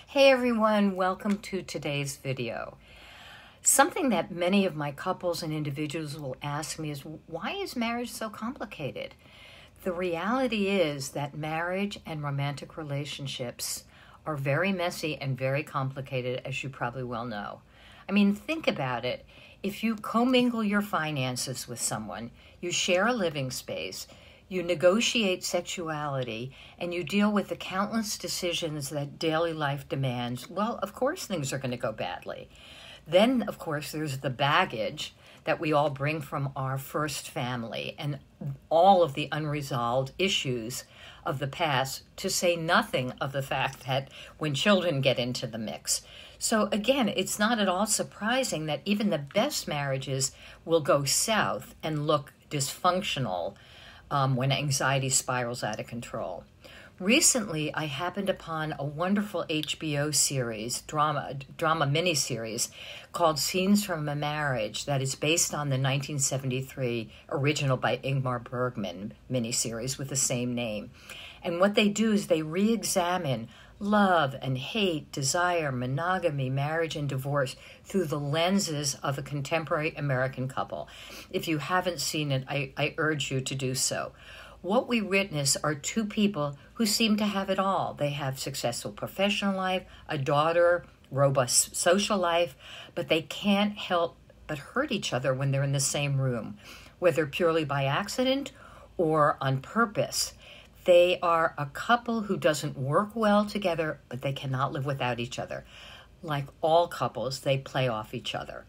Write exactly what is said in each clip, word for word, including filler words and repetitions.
Hey everyone, welcome to today's video. Something that many of my couples and individuals will ask me is, why is marriage so complicated? The reality is that marriage and romantic relationships are very messy and very complicated, as you probably well know. I mean, think about it. If you commingle your finances with someone, you share a living space, you negotiate sexuality, and you deal with the countless decisions that daily life demands, well, of course things are going to go badly. Then, of course, there's the baggage that we all bring from our first family and all of the unresolved issues of the past, to say nothing of the fact that when children get into the mix. So again, it's not at all surprising that even the best marriages will go south and look dysfunctional Um, when anxiety spirals out of control. Recently, I happened upon a wonderful H B O series, drama, drama miniseries called Scenes from a Marriage, that is based on the nineteen seventy-three original by Ingmar Bergman miniseries with the same name. And what they do is they re-examine love and hate, desire, monogamy, marriage, and divorce through the lenses of a contemporary American couple. If you haven't seen it, I, I urge you to do so. What we witness are two people who seem to have it all. They have successful professional life, a daughter, robust social life, but they can't help but hurt each other when they're in the same room, whether purely by accident or on purpose. They are a couple who doesn't work well together, but they cannot live without each other. Like all couples, they play off each other.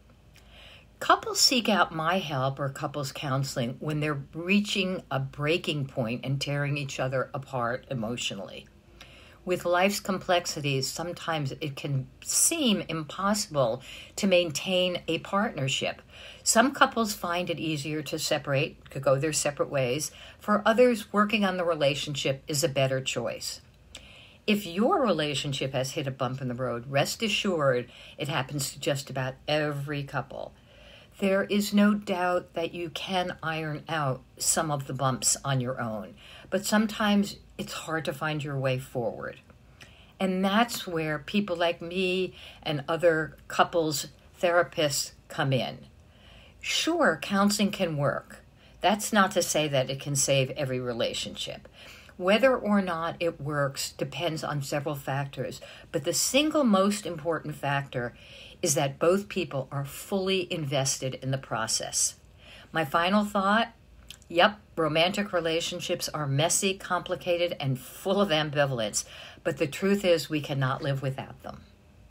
Couples seek out my help or couples counseling when they're reaching a breaking point and tearing each other apart emotionally. With life's complexities, sometimes it can seem impossible to maintain a partnership. Some couples find it easier to separate, to go their separate ways. For others, working on the relationship is a better choice. If your relationship has hit a bump in the road, rest assured it happens to just about every couple. There is no doubt that you can iron out some of the bumps on your own, but sometimes it's hard to find your way forward. And that's where people like me and other couples therapists come in. Sure, counseling can work. That's not to say that it can save every relationship. Whether or not it works depends on several factors, but the single most important factor is that both people are fully invested in the process. My final thought, yep, romantic relationships are messy, complicated, and full of ambivalence, but the truth is we cannot live without them.